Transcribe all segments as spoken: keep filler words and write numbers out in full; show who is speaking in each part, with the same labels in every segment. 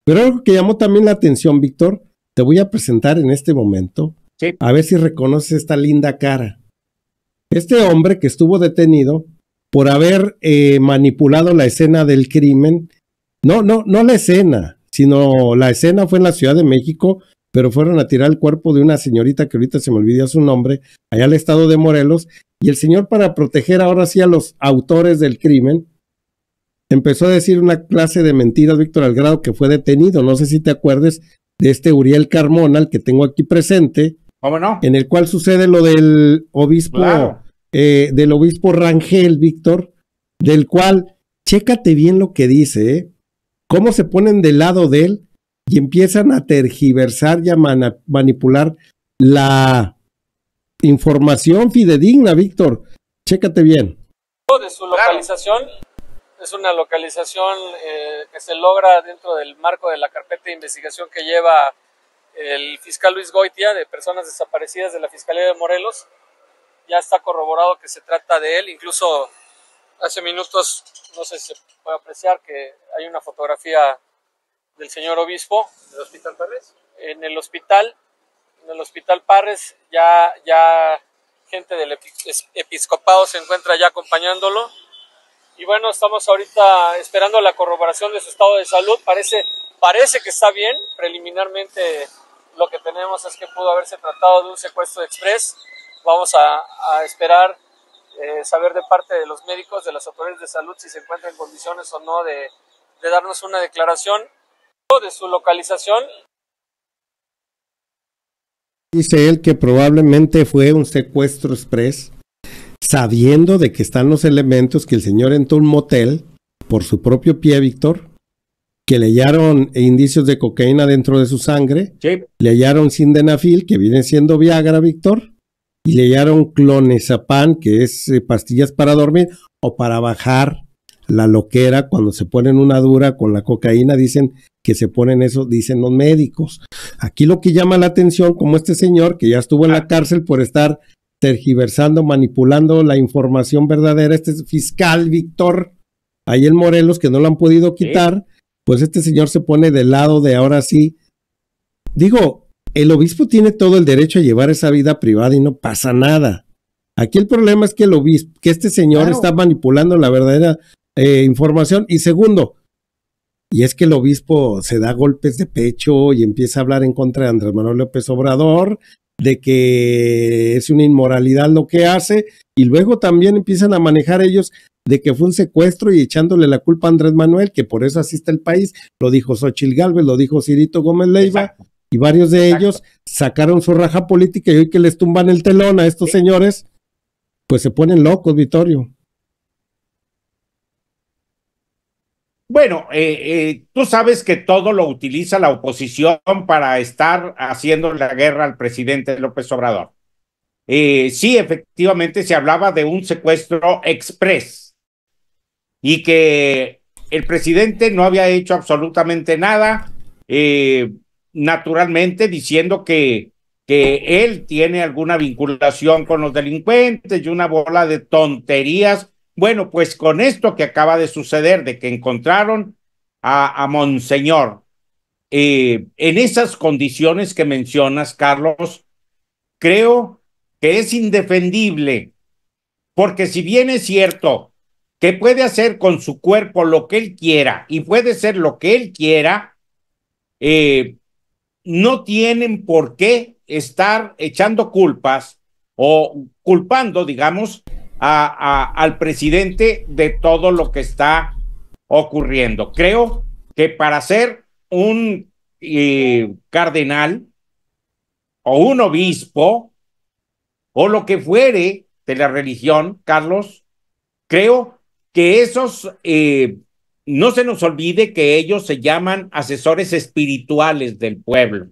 Speaker 1: Pero algo que llamó también la atención, Víctor, te voy a presentar en este momento,
Speaker 2: sí.
Speaker 1: A ver si reconoces esta linda cara. Este hombre que estuvo detenido por haber eh, manipulado la escena del crimen, no, no, no la escena, sino la escena fue en la Ciudad de México, pero fueron a tirar el cuerpo de una señorita que ahorita se me olvidó su nombre, allá al estado de Morelos, y el señor, para proteger ahora sí a los autores del crimen, empezó a decir una clase de mentiras, Víctor, al grado que fue detenido. No sé si te acuerdes de este Uriel Carmona, el que tengo aquí presente,
Speaker 2: ¿cómo no?
Speaker 1: En el cual sucede lo del obispo,
Speaker 2: claro.
Speaker 1: eh, del obispo Rangel, Víctor, del cual, chécate bien lo que dice, ¿eh? Cómo se ponen del lado de él y empiezan a tergiversar y a man- manipular la información fidedigna, Víctor. Chécate bien.
Speaker 3: De su localización, es una localización eh, que se logra dentro del marco de la carpeta de investigación que lleva el fiscal Luis Goitia de personas desaparecidas de la Fiscalía de Morelos. Ya está corroborado que se trata de él, incluso hace minutos, no sé si se puede apreciar que hay una fotografía del señor obispo. ¿En el Hospital Parres? En el hospital, en el Hospital Parres, ya, ya gente del episcopado se encuentra ya acompañándolo. Y bueno, estamos ahorita esperando la corroboración de su estado de salud. Parece, parece que está bien. Preliminarmente lo que tenemos es que pudo haberse tratado de un secuestro express. Vamos a, a esperar eh, saber de parte de los médicos, de las autoridades de salud, si se encuentra en condiciones o no de, de darnos una declaración de su localización.
Speaker 1: Dice él que probablemente fue un secuestro express, sabiendo de que están los elementos, que el señor entró a un motel por su propio pie, Víctor, que le hallaron indicios de cocaína dentro de su sangre,
Speaker 2: sí.
Speaker 1: Le hallaron sildenafil, que viene siendo Viagra, Víctor, y le hallaron clonazepam, que es eh, pastillas para dormir o para bajar la loquera cuando se ponen una dura con la cocaína. Dicen que se ponen eso, dicen los médicos. Aquí lo que llama la atención, como este señor que ya estuvo en la cárcel por estar tergiversando, manipulando la información verdadera, este fiscal Víctor, ahí en Morelos, que no lo han podido quitar, sí. Pues este señor se pone del lado de ahora sí. Digo, el obispo tiene todo el derecho a llevar esa vida privada y no pasa nada. Aquí el problema es que el obispo, que este señor claro. está manipulando la verdadera eh, información. Y segundo, y es que el obispo se da golpes de pecho y empieza a hablar en contra de Andrés Manuel López Obrador, de que es una inmoralidad lo que hace, y luego también empiezan a manejar ellos de que fue un secuestro y echándole la culpa a Andrés Manuel, que por eso así está el país. Lo dijo Xóchitl Gálvez, lo dijo Cirito Gómez Leiva, exacto. Y varios de exacto. ellos sacaron su raja política, y hoy que les tumban el telón a estos sí. señores, pues se ponen locos, Vittorio.
Speaker 2: Bueno, eh, eh, tú sabes que todo lo utiliza la oposición para estar haciendo la guerra al presidente López Obrador. Eh, sí, efectivamente se hablaba de un secuestro express y que el presidente no había hecho absolutamente nada, eh, naturalmente diciendo que, que él tiene alguna vinculación con los delincuentes y una bola de tonterías. Bueno, pues con esto que acaba de suceder, de que encontraron a, a Monseñor, eh, en esas condiciones que mencionas, Carlos, creo que es indefendible, porque si bien es cierto que puede hacer con su cuerpo lo que él quiera y puede ser lo que él quiera, eh, no tienen por qué estar echando culpas o culpando, digamos, A, a, al presidente de todo lo que está ocurriendo. Creo que para ser un eh, cardenal o un obispo o lo que fuere de la religión, Carlos, creo que esos, eh, no se nos olvide que ellos se llaman asesores espirituales del pueblo.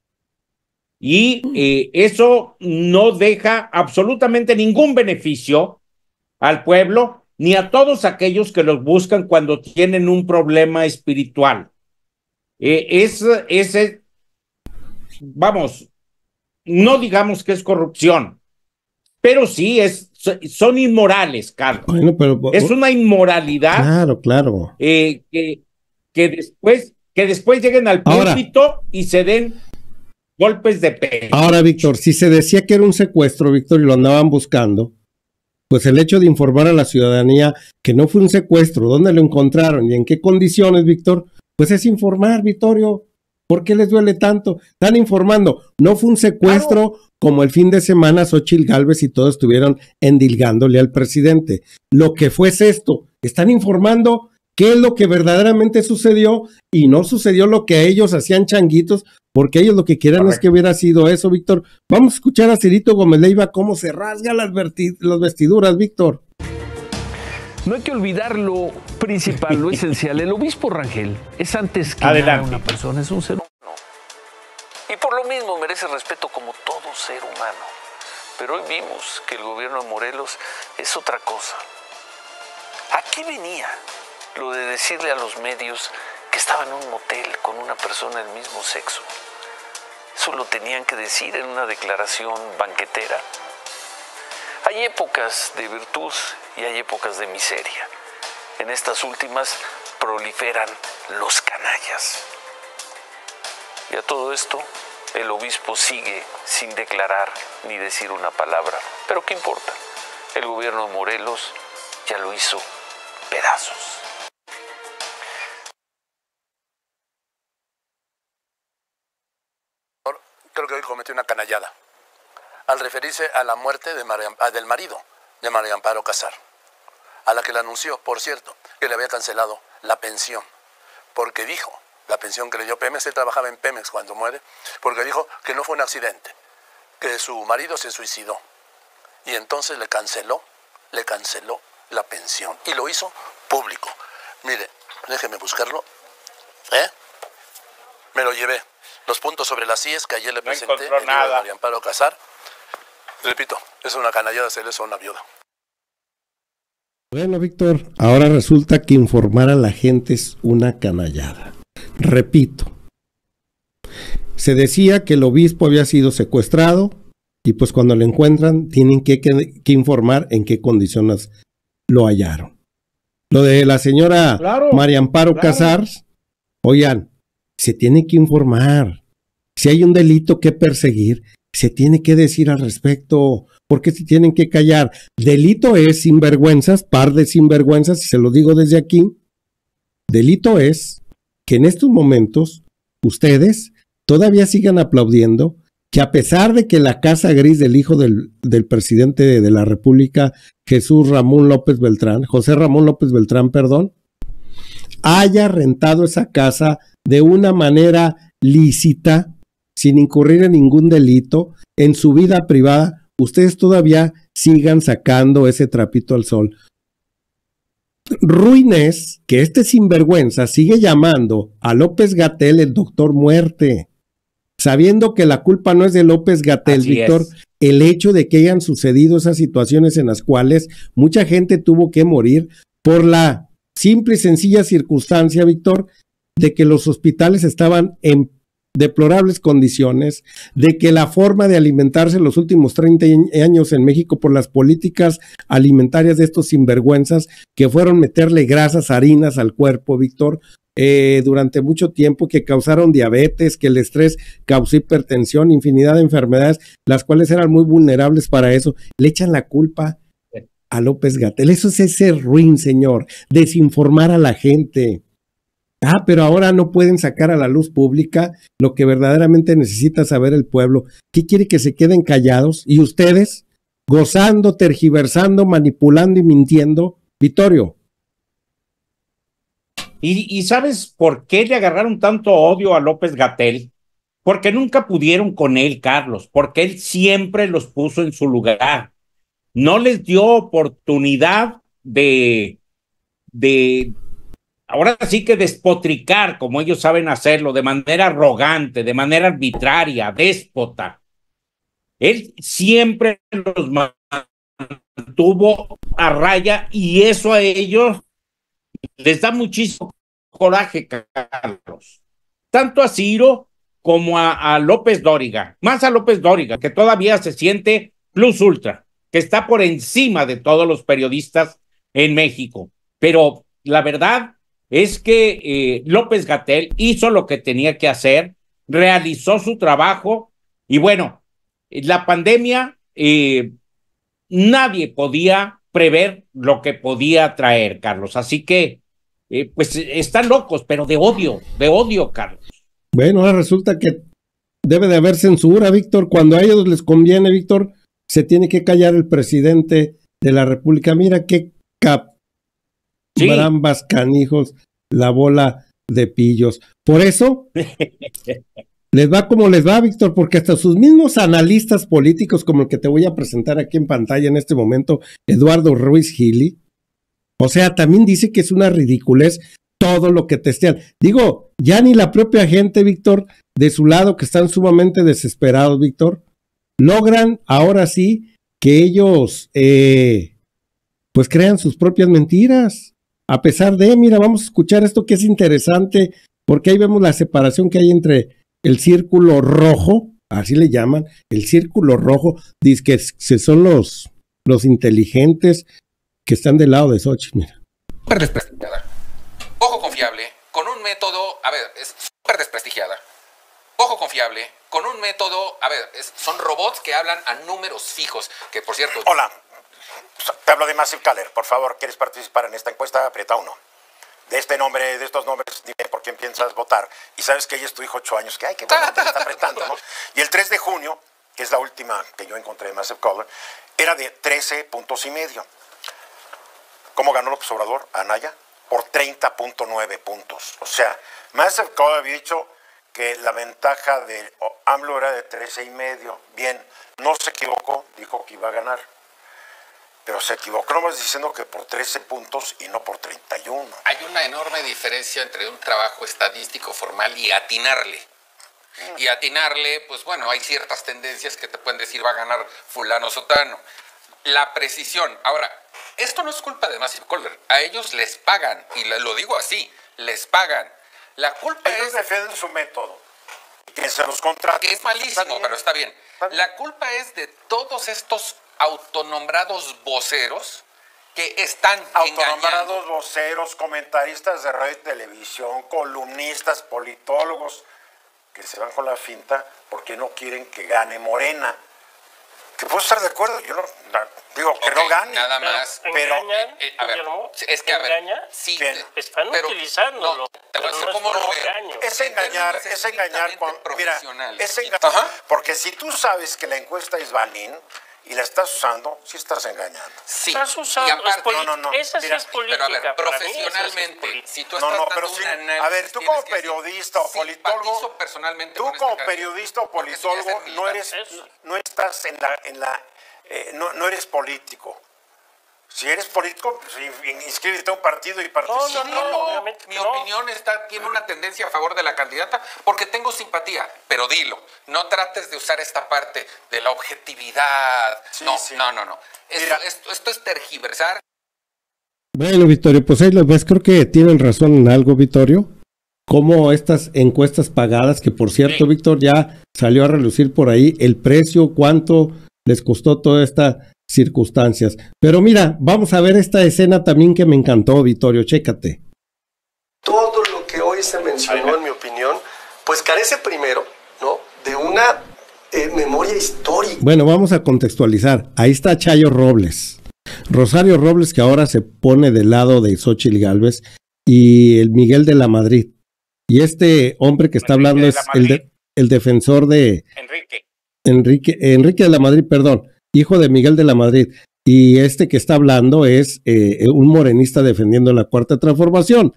Speaker 2: Y eh, eso no deja absolutamente ningún beneficio al pueblo, ni a todos aquellos que los buscan cuando tienen un problema espiritual. Eh, es, ese, vamos, no digamos que es corrupción, pero sí es, son inmorales, Carlos.
Speaker 1: Bueno, pero,
Speaker 2: es una inmoralidad.
Speaker 1: Claro, claro.
Speaker 2: Eh, que, que después que después lleguen al púlpito y se den golpes de pecho.
Speaker 1: Ahora, Víctor, si se decía que era un secuestro, Víctor, y lo andaban buscando, pues el hecho de informar a la ciudadanía que no fue un secuestro, dónde lo encontraron y en qué condiciones, Víctor, pues es informar, Vittorio. ¿Por qué les duele tanto? Están informando. No fue un secuestro claro. como el fin de semana Xóchitl Gálvez y todos estuvieron endilgándole al presidente. Lo que fue es esto. Están informando qué es lo que verdaderamente sucedió y no sucedió lo que ellos hacían changuitos, porque ellos lo que quieren Correcto. Es que hubiera sido eso, Víctor. Vamos a escuchar a Cirito Gómez Leiva cómo se rasga las, las vestiduras, Víctor.
Speaker 4: No hay que olvidar lo principal, lo esencial. El obispo Rangel es antes que
Speaker 2: Adelante.
Speaker 4: nada una persona, es un ser humano. Y por lo mismo merece respeto como todo ser humano. Pero hoy vimos que el gobierno de Morelos es otra cosa. ¿A qué venía lo de decirle a los medios que estaba en un motel con una persona del mismo sexo? Eso lo tenían que decir en una declaración banquetera. Hay épocas de virtud y hay épocas de miseria. En estas últimas proliferan los canallas. Y a todo esto, el obispo sigue sin declarar ni decir una palabra. Pero ¿qué importa? El gobierno de Morelos ya lo hizo pedazos.
Speaker 5: Creo que hoy cometió una canallada al referirse a la muerte de María, del marido de María Amparo Casar, a la que le anunció, por cierto, que le había cancelado la pensión, porque dijo, la pensión que le dio Pemex, él trabajaba en Pemex cuando muere, porque dijo que no fue un accidente, que su marido se suicidó, y entonces le canceló, le canceló la pensión, y lo hizo público. Mire, déjeme buscarlo, ¿eh? Me lo llevé. Los puntos sobre las íes que ayer le presenté,
Speaker 2: no encontró
Speaker 5: el libro
Speaker 2: nada.
Speaker 5: de María Amparo Casar. Repito, es una canallada hacerle eso a una viuda.
Speaker 1: Bueno, Víctor, ahora resulta que informar a la gente es una canallada. Repito, se decía que el obispo había sido secuestrado y pues cuando lo encuentran tienen que, que, que informar en qué condiciones lo hallaron. Lo de la señora claro, María Amparo claro. Casar, oigan, se tiene que informar. Si hay un delito que perseguir, se tiene que decir al respecto. ¿Por qué se tienen que callar? Delito es sinvergüenzas, par de sinvergüenzas, y se lo digo desde aquí. Delito es que en estos momentos ustedes todavía sigan aplaudiendo que a pesar de que la casa gris del hijo del, del presidente de, de la República, Jesús Ramón López Beltrán, José Ramón López Beltrán, perdón, haya rentado esa casa de una manera lícita, sin incurrir en ningún delito, en su vida privada, ustedes todavía sigan sacando ese trapito al sol. Ruin es que este sinvergüenza sigue llamando a López-Gatell el doctor muerte, sabiendo que la culpa no es de López-Gatell, Víctor, es. El hecho de que hayan sucedido esas situaciones en las cuales mucha gente tuvo que morir por la simple y sencilla circunstancia, Víctor, de que los hospitales estaban en deplorables condiciones, de que la forma de alimentarse en los últimos treinta años en México por las políticas alimentarias de estos sinvergüenzas que fueron meterle grasas, harinas al cuerpo, Víctor, eh, durante mucho tiempo, que causaron diabetes, que el estrés causó hipertensión, infinidad de enfermedades, las cuales eran muy vulnerables para eso, le echan la culpa a López-Gatell. Eso es ese ruin, señor, desinformar a la gente. Ah, pero ahora no pueden sacar a la luz pública lo que verdaderamente necesita saber el pueblo. ¿Qué quiere? Que se queden callados y ustedes gozando, tergiversando, manipulando y mintiendo. Vittorio.
Speaker 2: ¿Y, y sabes por qué le agarraron tanto odio a López-Gatell? Porque nunca pudieron con él, Carlos, porque él siempre los puso en su lugar. No les dio oportunidad de... de ahora sí que despotricar, como ellos saben hacerlo, de manera arrogante, de manera arbitraria, déspota. Él siempre los mantuvo a raya y eso a ellos les da muchísimo coraje, Carlos. Tanto a Ciro como a, a López Dóriga, más a López Dóriga, que todavía se siente plus ultra, que está por encima de todos los periodistas en México. Pero la verdad es que eh, López-Gatell hizo lo que tenía que hacer, realizó su trabajo y bueno, la pandemia eh, nadie podía prever lo que podía traer, Carlos. Así que, eh, pues están locos, pero de odio, de odio, Carlos.
Speaker 1: Bueno, ahora resulta que debe de haber censura, Víctor. Cuando a ellos les conviene, Víctor, se tiene que callar el presidente de la República. Mira qué cap... Sí. Brambas canijos, la bola de pillos. Por eso les va como les va, Víctor, porque hasta sus mismos analistas políticos, como el que te voy a presentar aquí en pantalla en este momento, Eduardo Ruiz Gili, o sea, también dice que es una ridiculez todo lo que testean. Digo, ya ni la propia gente, Víctor, de su lado, que están sumamente desesperados, Víctor, logran ahora sí que ellos eh, pues crean sus propias mentiras. A pesar de, mira, vamos a escuchar esto que es interesante, porque ahí vemos la separación que hay entre el círculo rojo, así le llaman, el círculo rojo, dice que son los, los inteligentes que están del lado de Xochitl, mira.
Speaker 6: Súper desprestigiada. Ojo confiable, con un método, a ver, es súper desprestigiada. Ojo confiable, con un método, a ver, es, son robots que hablan a números fijos, que por cierto...
Speaker 7: Hola. Te hablo de Massive Caller. Por favor, ¿quieres participar en esta encuesta? Aprieta uno. De este nombre, de estos nombres, dime por quién piensas votar. Y sabes que ella es tu hijo, ocho años, que ay, qué bueno, te está apretando, ¿no? Y el tres de junio, que es la última que yo encontré de Massive Caller, era de trece puntos y medio. ¿Cómo ganó López Obrador? Anaya, por treinta punto nueve puntos. O sea, Massive Caller había dicho que la ventaja de AMLO era de trece y medio. Bien, no se equivocó, dijo que iba a ganar. Pero se equivocó nomás diciendo que por trece puntos y no por treinta y uno.
Speaker 6: Hay una enorme diferencia entre un trabajo estadístico formal y atinarle. Mm. Y atinarle, pues bueno, hay ciertas tendencias que te pueden decir va a ganar fulano sotano. La precisión. Ahora, esto no es culpa de Massive Caller. A ellos les pagan, y lo digo así, les pagan. La culpa
Speaker 7: ellos
Speaker 6: es...
Speaker 7: Ellos defienden su método. Que se los contrata.
Speaker 6: Que es malísimo, está pero está bien. está bien. La culpa es de todos estos autonombrados voceros que están
Speaker 7: autonombrados
Speaker 6: engañando.
Speaker 7: Voceros, comentaristas de radio y televisión, columnistas, politólogos que se van con la finta porque no quieren que gane Morena. Que puedo estar de acuerdo, yo no, no digo que
Speaker 6: okay,
Speaker 7: no gane.
Speaker 6: Nada más,
Speaker 8: pero,
Speaker 6: pero
Speaker 8: engañan,
Speaker 6: eh, eh, a ver, es que a ver, sí,
Speaker 8: están
Speaker 6: pero,
Speaker 8: utilizándolo.
Speaker 6: No, te voy a decir cómo lo veo.
Speaker 7: Es engañar, es engañar con, mira, es engañar, Ajá. porque si tú sabes que la encuesta es Balín y la estás usando, sí estás engañando.
Speaker 6: Sí,
Speaker 8: estás usando,
Speaker 6: y aparte,
Speaker 8: no, no, no. Esa sí es política.
Speaker 6: Pero a ver, profesionalmente, si tú estás
Speaker 7: no, no,
Speaker 6: dando
Speaker 7: pero
Speaker 6: un
Speaker 7: sí,
Speaker 6: análisis,
Speaker 7: a ver, tú como periodista o politólogo,
Speaker 6: personalmente
Speaker 7: tú como periodista o politólogo no eres, no estás en la, en la, eh, no, no eres político. Si eres político, pues inscríbete a un partido y participa.
Speaker 6: No, no, no, obviamente mi no. opinión está, tiene una tendencia a favor de la candidata porque tengo simpatía, pero dilo, no trates de usar esta parte de la objetividad. Sí, no, sí. no, no, no. Esto, esto, esto es tergiversar.
Speaker 1: Bueno, Vittorio, pues ahí lo ves, creo que tienen razón en algo, Vittorio. Como estas encuestas pagadas, que por cierto, sí. Víctor, ya salió a relucir por ahí el precio, cuánto les costó toda esta circunstancias. Pero mira, vamos a ver esta escena también que me encantó, Vittorio, chécate.
Speaker 9: Todo lo que hoy se mencionó, en mi opinión, pues carece primero, ¿no?, de una eh, memoria histórica.
Speaker 1: Bueno, vamos a contextualizar. Ahí está Chayo Robles, Rosario Robles, que ahora se pone del lado de Xóchitl Gálvez, y el Miguel de la Madrid. Y este hombre que está Enrique hablando es el, de, el defensor de...
Speaker 2: Enrique.
Speaker 1: Enrique. Enrique de la Madrid, perdón. Hijo de Miguel de la Madrid, y este que está hablando es eh, un morenista defendiendo la Cuarta Transformación,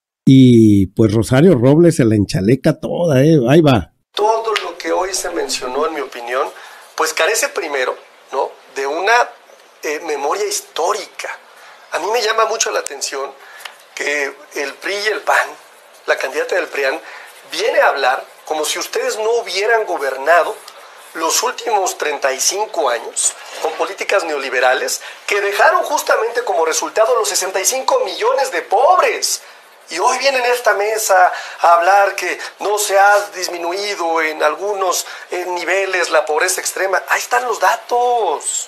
Speaker 1: y pues Rosario Robles se la enchaleca toda, eh. Ahí va.
Speaker 9: Todo lo que hoy se mencionó, en mi opinión, pues carece primero, ¿no?, de una eh, memoria histórica. A mí me llama mucho la atención que el P R I y el P A N, la candidata del P R I A N, viene a hablar como si ustedes no hubieran gobernado los últimos treinta y cinco años con políticas neoliberales que dejaron justamente como resultado los sesenta y cinco millones de pobres. Y hoy vienen a esta mesa a hablar que no se ha disminuido en algunos en niveles la pobreza extrema. Ahí están los datos.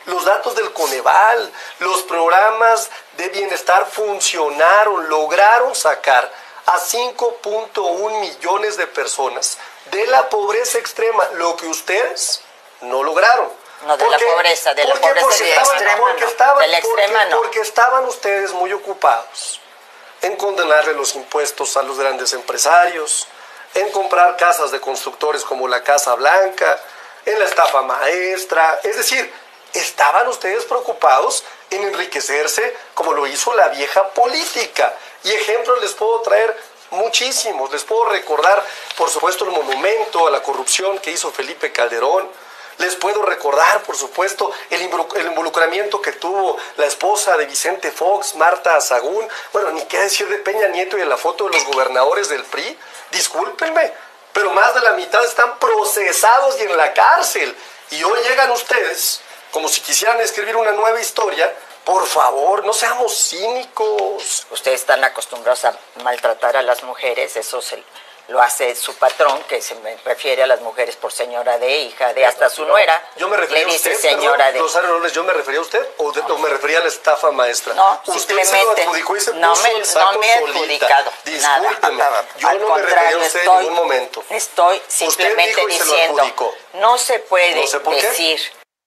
Speaker 9: los datos del Coneval, los programas de bienestar funcionaron, lograron sacar a cinco punto uno millones de personas de la pobreza extrema, lo que ustedes no lograron.
Speaker 8: No, de la pobreza, de la pobreza de la extrema,
Speaker 9: porque estaban,
Speaker 8: de la extrema
Speaker 9: porque,
Speaker 8: no.
Speaker 9: porque estaban ustedes muy ocupados en condenarle los impuestos a los grandes empresarios, en comprar casas de constructores como la Casa Blanca, en la estafa maestra. Es decir, estaban ustedes preocupados en enriquecerse como lo hizo la vieja política. Y ejemplos les puedo traer muchísimos. Les puedo recordar, por supuesto, el monumento a la corrupción que hizo Felipe Calderón. Les puedo recordar, por supuesto, el involucramiento que tuvo la esposa de Vicente Fox, Marta Sahagún. Bueno, ni qué decir de Peña Nieto y de la foto de los gobernadores del P R I. Discúlpenme, pero más de la mitad están procesados y en la cárcel. Y hoy llegan ustedes, como si quisieran escribir una nueva historia. Por favor, no seamos cínicos.
Speaker 8: Ustedes están acostumbrados a maltratar a las mujeres, eso se... lo hace su patrón, que se me refiere a las mujeres por señora de, hija de, hasta su nuera.
Speaker 9: Yo me refería
Speaker 8: le dice
Speaker 9: a usted,
Speaker 8: señora
Speaker 9: perdón,
Speaker 8: de.
Speaker 9: Rosario Robles, ¿yo me refería a usted o, de, no. o me refería a la estafa maestra?
Speaker 8: No,
Speaker 9: usted
Speaker 8: simplemente.
Speaker 9: Se lo adjudicó y se
Speaker 8: no
Speaker 9: puso
Speaker 8: me,
Speaker 9: el saco
Speaker 8: no me he
Speaker 9: solita.
Speaker 8: adjudicado.
Speaker 9: Discúlpeme,
Speaker 8: nada.
Speaker 9: yo
Speaker 8: Al
Speaker 9: no
Speaker 8: contrario,
Speaker 9: me refería a usted
Speaker 8: estoy,
Speaker 9: en ningún momento.
Speaker 8: Estoy simplemente
Speaker 9: usted dijo y
Speaker 8: diciendo.
Speaker 9: Se lo adjudicó.
Speaker 8: No se puede
Speaker 9: no sé por
Speaker 8: decir.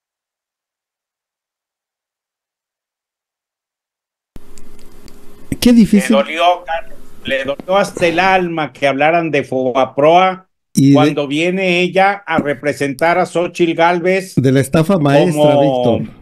Speaker 1: Qué, qué difícil.
Speaker 2: Le dolió, le dolió hasta el alma que hablaran de Fobaproa y cuando de, viene ella a representar a Xóchitl Gálvez.
Speaker 1: De la estafa maestra,
Speaker 2: como,
Speaker 1: Víctor.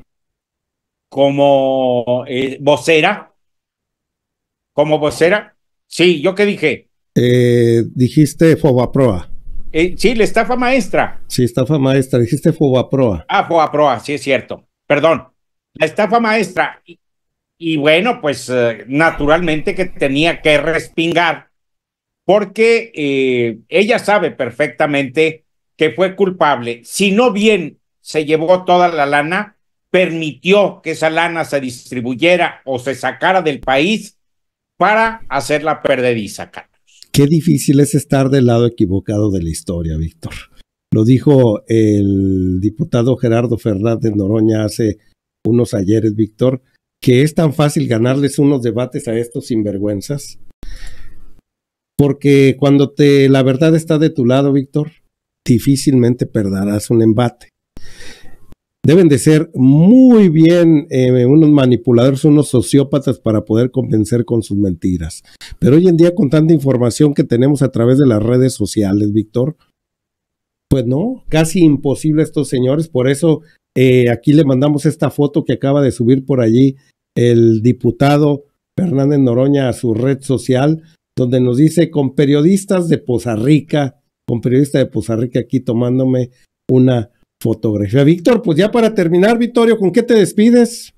Speaker 2: Como eh, vocera. Como vocera. Sí, ¿yo qué dije?
Speaker 1: Eh, dijiste Fobaproa.
Speaker 2: Eh, sí, la estafa maestra.
Speaker 1: Sí, estafa maestra, dijiste Fobaproa.
Speaker 2: Ah, Fobaproa, sí es cierto. Perdón. La estafa maestra. Y, y bueno, pues eh, naturalmente que tenía que respingar, porque eh, ella sabe perfectamente que fue culpable. Si no bien se llevó toda la lana, permitió que esa lana se distribuyera o se sacara del país para hacerla perdediza, Carlos.
Speaker 1: Qué difícil es estar del lado equivocado de la historia, Víctor. Lo dijo el diputado Gerardo Fernández Noroña hace unos ayeres, Víctor, que es tan fácil ganarles unos debates a estos sinvergüenzas, porque cuando te la verdad está de tu lado, Víctor, difícilmente perderás un embate. Deben de ser muy bien eh, unos manipuladores, unos sociópatas para poder convencer con sus mentiras. Pero hoy en día, con tanta información que tenemos a través de las redes sociales, Víctor, pues no, casi imposible a estos señores. Por eso eh, aquí le mandamos esta foto que acaba de subir por allí el diputado Fernández Noroña a su red social, donde nos dice: con periodistas de Poza Rica, con periodista de Poza Rica aquí tomándome una fotografía. Víctor, pues ya para terminar, Vittorio, ¿con qué te despides?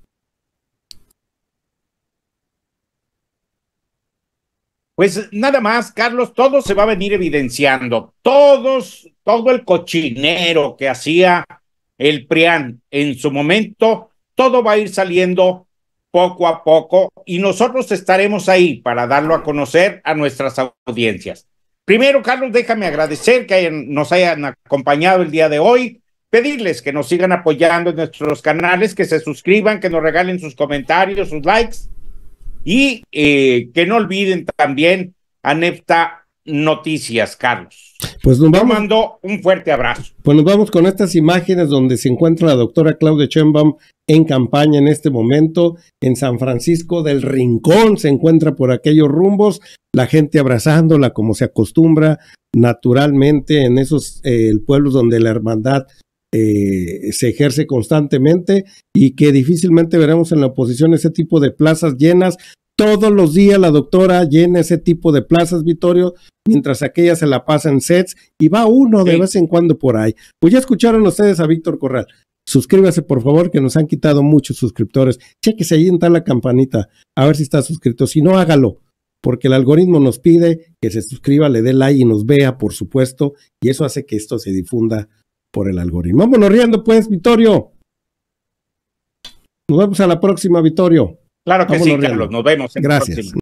Speaker 2: Pues nada más, Carlos, todo se va a venir evidenciando. Todos, todo el cochinero que hacía el PRIAN en su momento, todo va a ir saliendo poco a poco y nosotros estaremos ahí para darlo a conocer a nuestras audiencias. Primero, Carlos, déjame agradecer que hayan, nos hayan acompañado el día de hoy. Pedirles que nos sigan apoyando en nuestros canales, que se suscriban, que nos regalen sus comentarios, sus likes y eh, que no olviden también a Nefta Noticias, Carlos.
Speaker 1: Pues nos vamos.
Speaker 2: Te mando un fuerte abrazo.
Speaker 1: Pues nos vamos con estas imágenes donde se encuentra la doctora Claudia Sheinbaum en campaña en este momento en San Francisco del Rincón. Se encuentra por aquellos rumbos, la gente abrazándola como se acostumbra naturalmente en esos eh, pueblos donde la hermandad Eh, se ejerce constantemente y que difícilmente veremos en la oposición ese tipo de plazas llenas. Todos los días la doctora llena ese tipo de plazas, Vittorio, mientras aquella se la pasa en sets y va uno de sí. vez en cuando por ahí. Pues ya escucharon ustedes a Víctor Corral. Suscríbase, por favor, que nos han quitado muchos suscriptores. Chéquese ahí en tal la campanita, a ver si está suscrito. Si no, hágalo, porque el algoritmo nos pide que se suscriba, le dé like y nos vea, por supuesto, y eso hace que esto se difunda por el algoritmo. Vámonos riendo, pues, Vittorio. Nos vemos a la próxima, Vittorio.
Speaker 2: Claro que
Speaker 1: Vámonos
Speaker 2: sí,
Speaker 1: riendo.
Speaker 2: Carlos. Nos vemos en
Speaker 1: Gracias.
Speaker 2: la próxima.